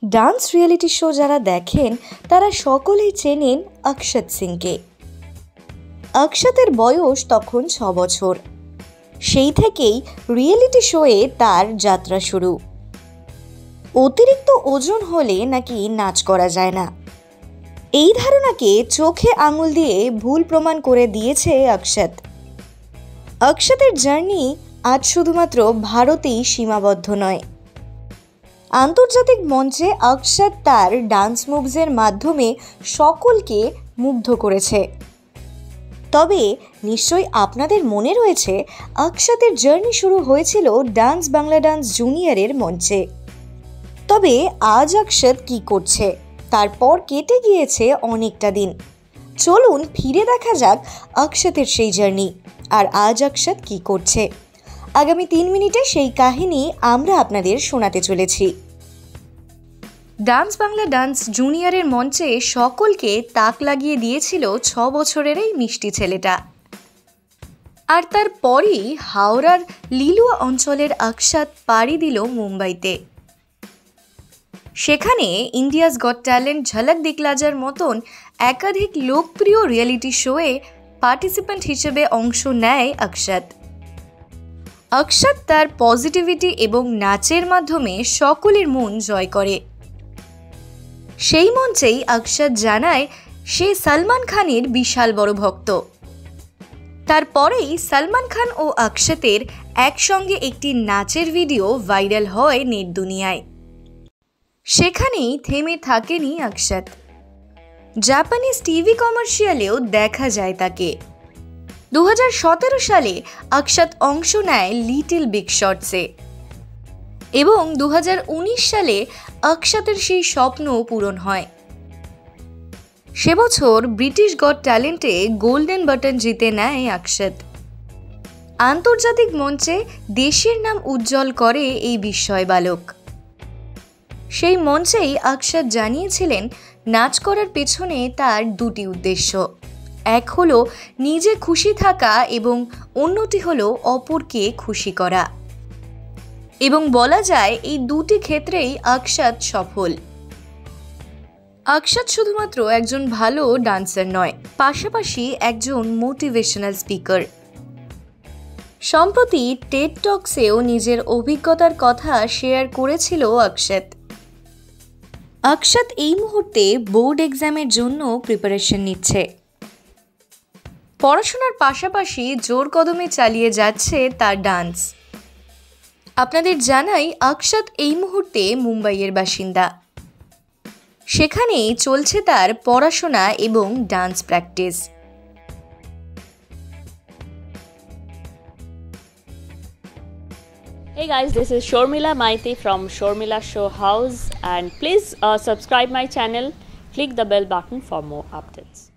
Dance reality show যারা দেখেন তারা সকলেই চেনেন অক্ষত সিংকে। অক্ষতের বয়স তখন 6 বছর। সেই থেকেই রিয়েলিটি শোয়ে তার যাত্রা শুরু। অতিরিক্ত ওজন হলে নাকি নাচ করা যায় না, এই ধারণাকে চোখে আঙুল দিয়ে ভুল প্রমাণ করে দিয়েছে অক্ষত। অক্ষতের জার্নি আজ শুধুমাত্র ভারতেই সীমাবদ্ধ নয়। আন্তর্জাতিক মঞ্চে অক্ষত তার ডান্স মুভসের মাধ্যমে সকলকে মুগ্ধ করেছে। তবে নিশ্চয়ই আপনাদের মনে রয়েছে অক্ষতের জার্নি শুরু হয়েছিল ডান্স বাংলা ডান্স জুনিয়রের মঞ্চে। তবে আজ অক্ষত কি করছে, তারপর কেটে গিয়েছে অনেকটা দিন। চলুন ফিরে দেখা যাক অক্ষতের সেই জার্নি, আর আজ অক্ষত কি করছে। আগামী 3 মিনিটে সেই কাহিনী আমরা আপনাদের শোনাতে চলেছি। ডান্স বাংলা ডান্স জুনিয়রের মঞ্চে সকলকে তাক লাগিয়ে দিয়েছিল 6 বছরের এই মিষ্টি ছেলেটা। আর তারপরেই হাওড়ার লিলুয়া অঞ্চলের অক্ষত পাড়ি দিল মুম্বাইতে। সেখানে ইন্ডিয়াস গট ট্যালেন্ট, ঝলক দিখলা যার মতন একাধিক লোকপ্রিয় রিয়েলিটি শোয়ে পার্টিসিপেন্ট হিসেবে অংশ নেয় অক্ষত। অক্ষত তার পজিটিভিটি এবং নাচের মাধ্যমে সকলের মন জয় করে। সেই মঞ্চেই অক্ষত জানায় সে সলমান খানের বিশাল বড় ভক্ত। তারপরেই সলমান খান ও অক্ষতের একসঙ্গে একটি নাচের ভিডিও ভাইরাল হয় নেট দুনিয়ায়। সেখানেই থেমে থাকেনি অক্ষত। জাপানিজ টিভি কমার্শিয়ালেও দেখা যায় তাকে। 2017 সালে অক্ষত অংশ নেয় লিটল বিগ শর্টসে এবং 2019 সালে অক্ষতের সেই স্বপ্ন পূরণ হয়। সে বছর ব্রিটিশ গট ট্যালেন্টে গোল্ডেন বাটন জিতে নেয় অক্ষত। আন্তর্জাতিক মঞ্চে দেশের নাম উজ্জ্বল করে এই বিস্ময় বালক। সেই মঞ্চেই অক্ষত জানিয়েছিলেন নাচ করার পেছনে তার 2টি উদ্দেশ্য। এক হলো নিজে খুশি থাকা এবং অন্যটি হলো অপরকে খুশি করা। এবং বলা যায় এই 2টি ক্ষেত্রেই অক্ষত সফল। অক্ষত শুধুমাত্র একজন ভালো ডান্সার নয়, পাশাপাশি একজন মোটিভেশনাল স্পিকার। সম্প্রতি টেড টকসেও নিজের অভিজ্ঞতার কথা শেয়ার করেছিল অক্ষত। অক্ষত এই মুহূর্তে বোর্ড এক্সামের জন্য প্রিপারেশন নিচ্ছে। পড়াশোনার পাশাপাশি জোর কদমে চালিয়ে যাচ্ছে তার ডান্স। আপনাদের জানাই অক্ষত এই মুহূর্তে মুম্বাইয়ের বাসিন্দা। সেখানেই চলছে তার পড়াশোনা এবং dance practice. Hey guys, this is Shormila Maiti from Shormila Show House, and please subscribe my channel, click the bell button for more updates.